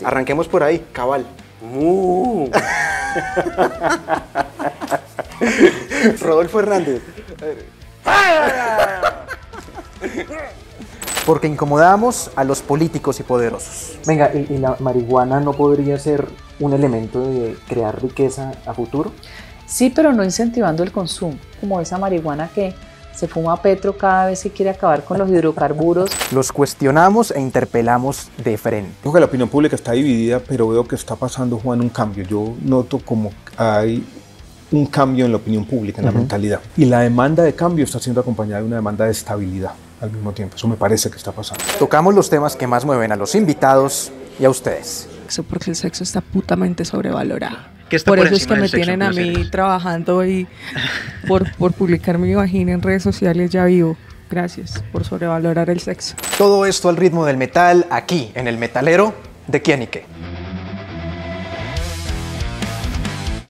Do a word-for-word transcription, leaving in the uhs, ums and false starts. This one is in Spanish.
Exactamente. Arranquemos por ahí, cabal. Uh. Rodolfo Hernández. Porque incomodamos a los políticos y poderosos. Venga, ¿y, y la marihuana no podría ser un elemento de crear riqueza a futuro? Sí, pero no incentivando el consumo, como esa marihuana que se fuma Petro cada vez que quiere acabar con los hidrocarburos. Los cuestionamos e interpelamos de frente. Creo que la opinión pública está dividida, pero veo que está pasando, Juan, un cambio. Yo noto como hay un cambio en la opinión pública, en uh-huh. la mentalidad. Y la demanda de cambio está siendo acompañada de una demanda de estabilidad al mismo tiempo. Eso me parece que está pasando. Tocamos los temas que más mueven a los invitados y a ustedes. Porque el sexo está putamente sobrevalorado. Por, por eso es que me tienen a mí trabajando y por, por publicar mi vagina en redes sociales ya vivo. Gracias por sobrevalorar el sexo. Todo esto al ritmo del metal, aquí en El Metalero de Quién y Qué.